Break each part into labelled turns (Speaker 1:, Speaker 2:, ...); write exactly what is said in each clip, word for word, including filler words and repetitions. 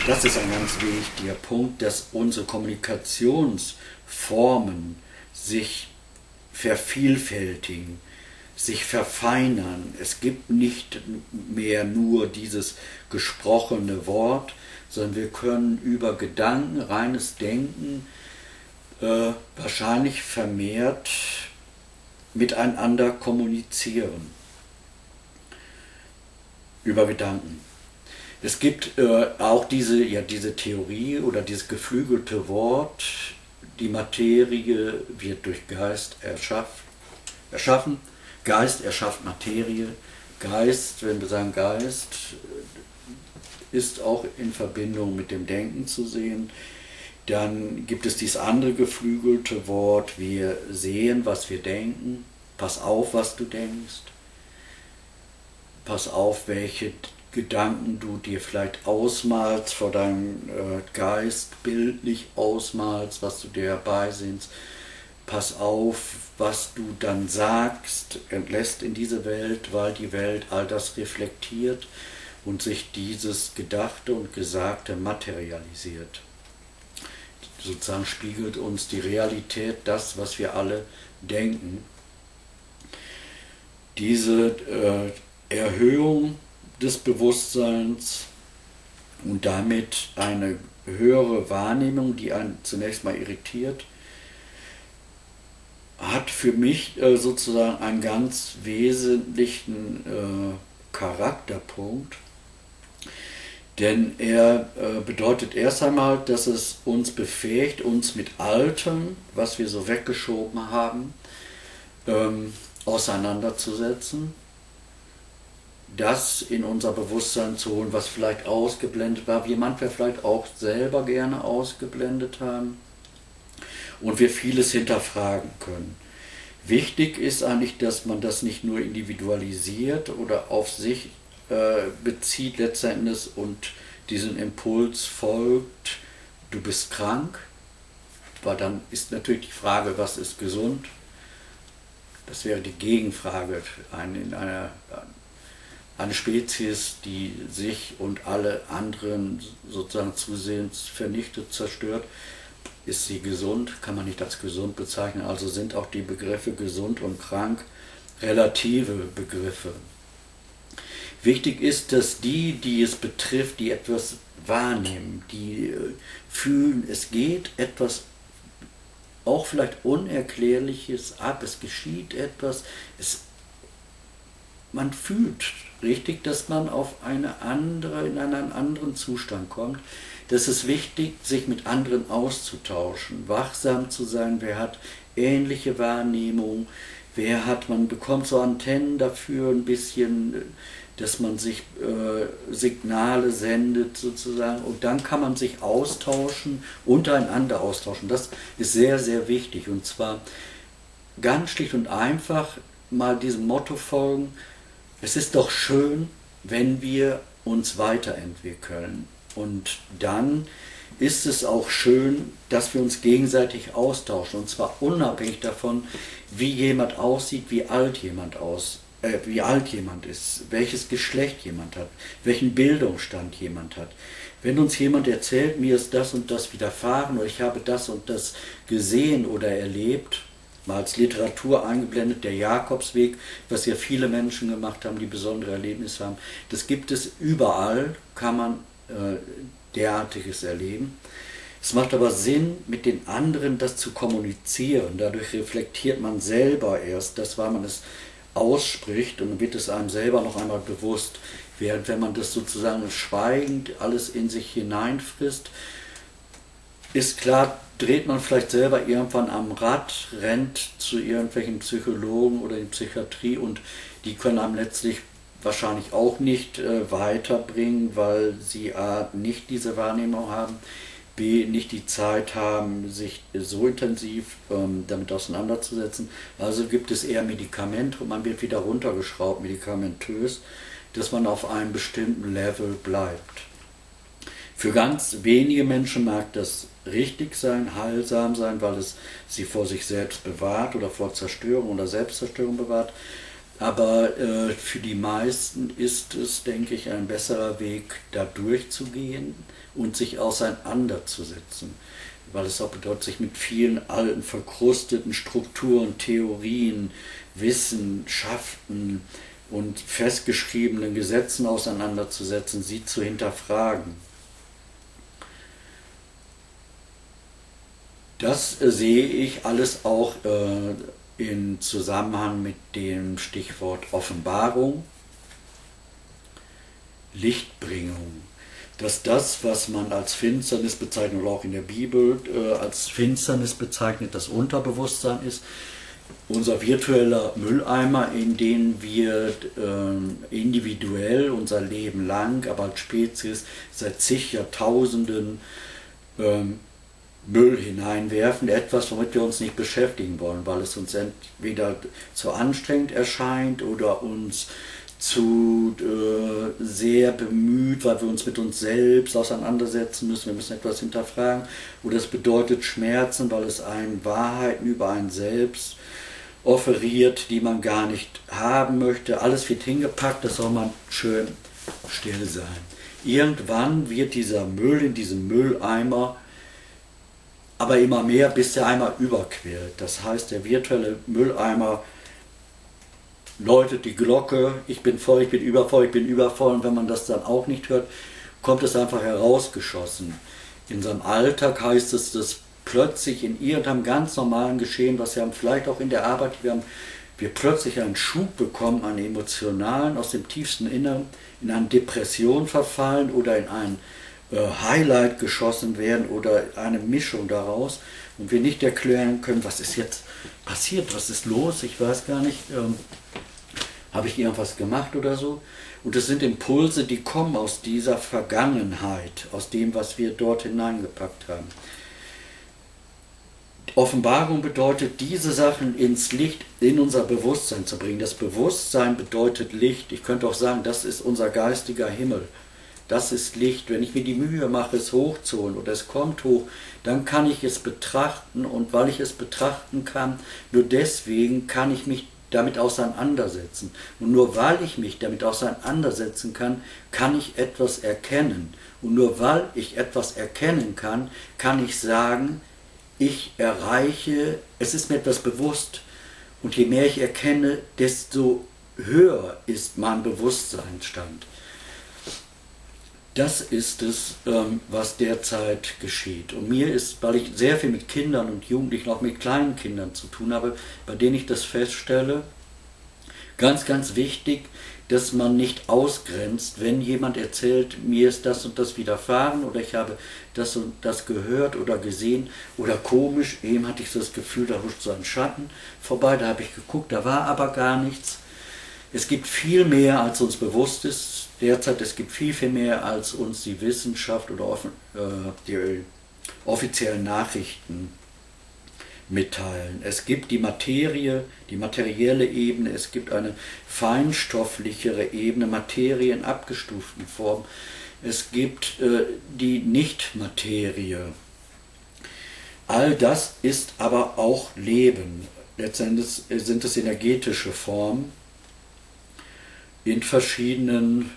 Speaker 1: das ist ein ganz wichtiger Punkt, dass unsere Kommunikationsformen sich vervielfältigen, sich verfeinern. Es gibt nicht mehr nur dieses gesprochene Wort, sondern wir können über Gedanken, reines Denken, äh, wahrscheinlich vermehrt miteinander kommunizieren. Über Gedanken. Es gibt äh, auch diese, ja, diese Theorie oder dieses geflügelte Wort, die Materie wird durch Geist erschaff, erschaffen. Geist erschafft Materie. Geist, wenn wir sagen Geist, ist auch in Verbindung mit dem Denken zu sehen. Dann gibt es dieses andere geflügelte Wort, wir sehen, was wir denken. Pass auf, was du denkst. Pass auf, welche Gedanken du dir vielleicht ausmalst, vor deinem äh, Geist bildlich ausmalst, was du dir herbeisehnst. Pass auf, was du dann sagst, entlässt in diese Welt, weil die Welt all das reflektiert und sich dieses Gedachte und Gesagte materialisiert. Sozusagen spiegelt uns die Realität das, was wir alle denken. Diese äh, Erhöhung des Bewusstseins und damit eine höhere Wahrnehmung, die einen zunächst mal irritiert, hat für mich äh, sozusagen einen ganz wesentlichen äh, Charakterpunkt, denn er äh, bedeutet erst einmal, dass es uns befähigt, uns mit Altem, was wir so weggeschoben haben, ähm, auseinanderzusetzen, das in unser Bewusstsein zu holen, was vielleicht ausgeblendet war, wir manchmal vielleicht auch selber gerne ausgeblendet haben und wir vieles hinterfragen können. Wichtig ist eigentlich, dass man das nicht nur individualisiert oder auf sich äh, bezieht letzten Endes und diesen Impuls folgt, du bist krank, weil dann ist natürlich die Frage, was ist gesund? Das wäre die Gegenfrage in einer eine Spezies, die sich und alle anderen sozusagen zusehends vernichtet, zerstört. Ist sie gesund? Kann man nicht als gesund bezeichnen. Also sind auch die Begriffe gesund und krank relative Begriffe. Wichtig ist, dass die, die es betrifft, die etwas wahrnehmen, die fühlen, es geht etwas auch vielleicht Unerklärliches ab, es geschieht etwas, es, man fühlt richtig, dass man auf eine andere, in einen anderen Zustand kommt. Das ist wichtig, sich mit anderen auszutauschen, wachsam zu sein, wer hat ähnliche Wahrnehmung, wer hat, man bekommt so Antennen dafür ein bisschen, dass man sich äh, Signale sendet sozusagen und dann kann man sich austauschen, untereinander austauschen. Das ist sehr, sehr wichtig und zwar ganz schlicht und einfach mal diesem Motto folgen, es ist doch schön, wenn wir uns weiterentwickeln. Und dann ist es auch schön, dass wir uns gegenseitig austauschen. Und zwar unabhängig davon, wie jemand aussieht, wie alt jemand aus, äh, wie alt jemand ist, welches Geschlecht jemand hat, welchen Bildungsstand jemand hat. Wenn uns jemand erzählt, mir ist das und das widerfahren oder ich habe das und das gesehen oder erlebt, mal als Literatur eingeblendet, der Jakobsweg, was ja viele Menschen gemacht haben, die besondere Erlebnisse haben. Das gibt es überall, kann man äh, derartiges erleben. Es macht aber Sinn, mit den anderen das zu kommunizieren. Dadurch reflektiert man selber erst, das, weil man es ausspricht und dann wird es einem selber noch einmal bewusst. Während wenn man das sozusagen schweigend alles in sich hineinfrisst, ist klar, dreht man vielleicht selber irgendwann am Rad, rennt zu irgendwelchen Psychologen oder in Psychiatrie und die können einem letztlich wahrscheinlich auch nicht äh, weiterbringen, weil sie a. nicht diese Wahrnehmung haben, b. nicht die Zeit haben, sich so intensiv ähm, damit auseinanderzusetzen. Also gibt es eher Medikamente und man wird wieder runtergeschraubt, medikamentös, dass man auf einem bestimmten Level bleibt. Für ganz wenige Menschen mag das richtig sein, heilsam sein, weil es sie vor sich selbst bewahrt oder vor Zerstörung oder Selbstzerstörung bewahrt. Aber äh, für die meisten ist es, denke ich, ein besserer Weg, da durchzugehen und sich auseinanderzusetzen. Weil es auch bedeutet, sich mit vielen alten, verkrusteten Strukturen, Theorien, Wissenschaften und festgeschriebenen Gesetzen auseinanderzusetzen, sie zu hinterfragen. Das äh, sehe ich alles auch äh, in Zusammenhang mit dem Stichwort Offenbarung, Lichtbringung. Dass das, was man als Finsternis bezeichnet, oder auch in der Bibel äh, als Finsternis bezeichnet, das Unterbewusstsein ist, unser virtueller Mülleimer, in den wir äh, individuell unser Leben lang, aber als Spezies seit zig Jahrtausenden äh, Müll hineinwerfen, etwas, womit wir uns nicht beschäftigen wollen, weil es uns entweder zu anstrengend erscheint oder uns zu äh, sehr bemüht, weil wir uns mit uns selbst auseinandersetzen müssen, wir müssen etwas hinterfragen, oder es bedeutet Schmerzen, weil es einen Wahrheiten über einen selbst offeriert, die man gar nicht haben möchte. Alles wird hingepackt, das soll man schön still sein. Irgendwann wird dieser Müll in diesem Mülleimer aber immer mehr, bis der Eimer überquillt. Das heißt, der virtuelle Mülleimer läutet die Glocke, ich bin voll, ich bin übervoll, ich bin übervoll, und wenn man das dann auch nicht hört, kommt es einfach herausgeschossen. In unserem Alltag heißt es, dass plötzlich in irgendeinem ganz normalen Geschehen, was wir haben, vielleicht auch in der Arbeit, wir haben, wir plötzlich einen Schub bekommen, einen emotionalen, aus dem tiefsten Inneren, in eine Depression verfallen oder in ein Highlight geschossen werden oder eine Mischung daraus und wir nicht erklären können, was ist jetzt passiert, was ist los, ich weiß gar nicht, ähm, habe ich irgendwas gemacht oder so. Und es sind Impulse, die kommen aus dieser Vergangenheit, aus dem, was wir dort hineingepackt haben. Offenbarung bedeutet, diese Sachen ins Licht, in unser Bewusstsein zu bringen. Das Bewusstsein bedeutet Licht. Ich könnte auch sagen, das ist unser geistiger Himmel. Das ist Licht. Wenn ich mir die Mühe mache, es hochzuholen oder es kommt hoch, dann kann ich es betrachten, und weil ich es betrachten kann, nur deswegen kann ich mich damit auseinandersetzen. Und nur weil ich mich damit auseinandersetzen kann, kann ich etwas erkennen. Und nur weil ich etwas erkennen kann, kann ich sagen, ich erreiche, es ist mir etwas bewusst. Und je mehr ich erkenne, desto höher ist mein Bewusstseinsstand. Das ist es, was derzeit geschieht. Und mir ist, weil ich sehr viel mit Kindern und Jugendlichen, auch mit kleinen Kindern zu tun habe, bei denen ich das feststelle, ganz, ganz wichtig, dass man nicht ausgrenzt, wenn jemand erzählt, mir ist das und das widerfahren oder ich habe das und das gehört oder gesehen oder komisch, eben hatte ich so das Gefühl, da huscht so ein Schatten vorbei, da habe ich geguckt, da war aber gar nichts. Es gibt viel mehr, als uns bewusst ist derzeit, es gibt viel, viel mehr, als uns die Wissenschaft oder offen, äh, die offiziellen Nachrichten mitteilen. Es gibt die Materie, die materielle Ebene, es gibt eine feinstofflichere Ebene, Materie in abgestuften Form. Es gibt äh, die Nichtmaterie. All das ist aber auch Leben. Letztendlich sind es energetische Formen in verschiedenen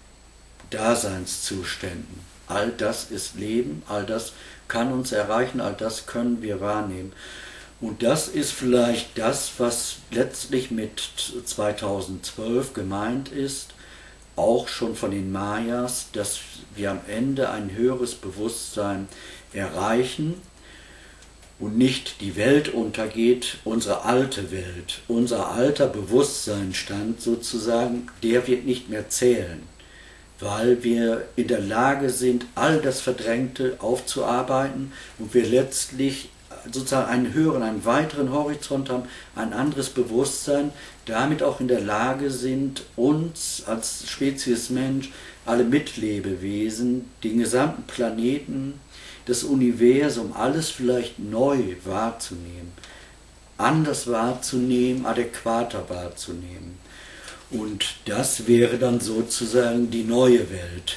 Speaker 1: Daseinszuständen. All das ist Leben, all das kann uns erreichen, all das können wir wahrnehmen. Und das ist vielleicht das, was letztlich mit zweitausendzwölf gemeint ist, auch schon von den Mayas, dass wir am Ende ein höheres Bewusstsein erreichen und nicht die Welt untergeht, unsere alte Welt, unser alter Bewusstseinsstand sozusagen, der wird nicht mehr zählen, weil wir in der Lage sind, all das Verdrängte aufzuarbeiten und wir letztlich sozusagen einen höheren, einen weiteren Horizont haben, ein anderes Bewusstsein, damit auch in der Lage sind, uns als Spezies Mensch, alle Mitlebewesen, den gesamten Planeten, das Universum, alles vielleicht neu wahrzunehmen, anders wahrzunehmen, adäquater wahrzunehmen. Und das wäre dann sozusagen die neue Welt.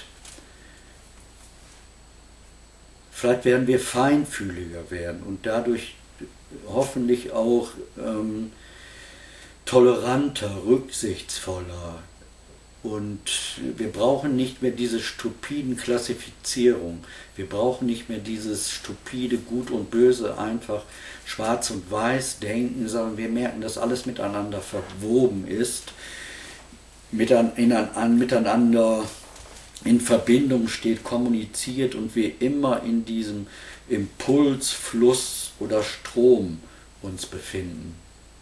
Speaker 1: Vielleicht werden wir feinfühliger werden und dadurch hoffentlich auch ähm, toleranter, rücksichtsvoller. Und wir brauchen nicht mehr diese stupiden Klassifizierung. Wir brauchen nicht mehr dieses stupide Gut und Böse, einfach schwarz und weiß denken, sondern wir merken, dass alles miteinander verwoben ist, miteinander in Verbindung steht, kommuniziert und wir immer in diesem Impuls, Fluss oder Strom uns befinden.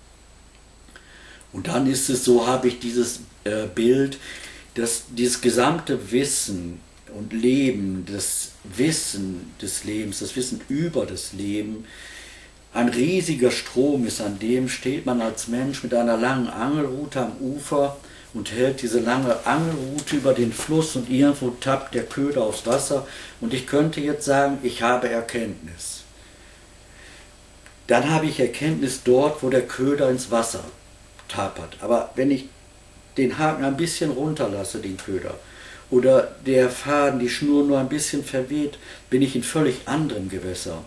Speaker 1: Und dann ist es so, habe ich dieses äh, Bild, dass dieses gesamte Wissen und Leben, das Wissen des Lebens, das Wissen über das Leben, ein riesiger Strom ist, an dem steht man als Mensch mit einer langen Angelrute am Ufer und hält diese lange Angelrute über den Fluss und irgendwo tappt der Köder aufs Wasser und ich könnte jetzt sagen, ich habe Erkenntnis. Dann habe ich Erkenntnis dort, wo der Köder ins Wasser tapert. Aber wenn ich den Haken ein bisschen runterlasse, den Köder, oder der Faden, die Schnur nur ein bisschen verweht, bin ich in völlig anderem Gewässer.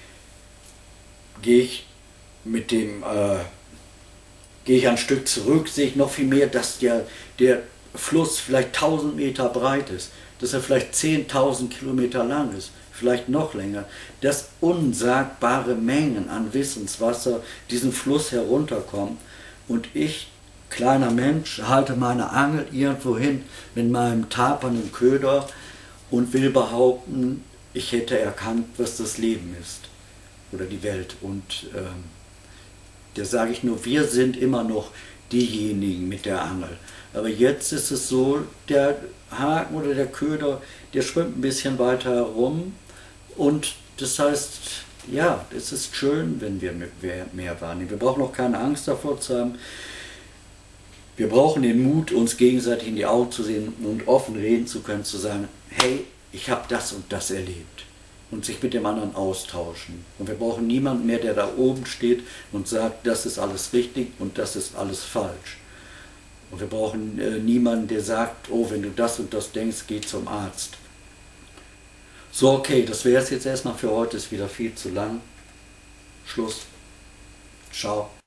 Speaker 1: Gehe ich mit dem, äh, gehe ich ein Stück zurück, sehe ich noch viel mehr, dass der, der Fluss vielleicht tausend Meter breit ist, dass er vielleicht zehntausend Kilometer lang ist, vielleicht noch länger, dass unsagbare Mengen an Wissenswasser diesen Fluss herunterkommen und ich, kleiner Mensch, halte meine Angel irgendwo hin mit meinem tapernden Köder und will behaupten, ich hätte erkannt, was das Leben ist oder die Welt. Und ähm, da sage ich nur, wir sind immer noch diejenigen mit der Angel. Aber jetzt ist es so, der Haken oder der Köder, der schwimmt ein bisschen weiter herum und das heißt, ja, es ist schön, wenn wir mehr wahrnehmen. Wir brauchen auch keine Angst davor zu haben. Wir brauchen den Mut, uns gegenseitig in die Augen zu sehen und offen reden zu können, zu sagen, hey, ich habe das und das erlebt. Und sich mit dem anderen austauschen. Und wir brauchen niemanden mehr, der da oben steht und sagt, das ist alles richtig und das ist alles falsch. Und wir brauchen äh, niemanden, der sagt, oh, wenn du das und das denkst, geh zum Arzt. So, okay, das wäre es jetzt erstmal für heute, ist wieder viel zu lang. Schluss. Ciao.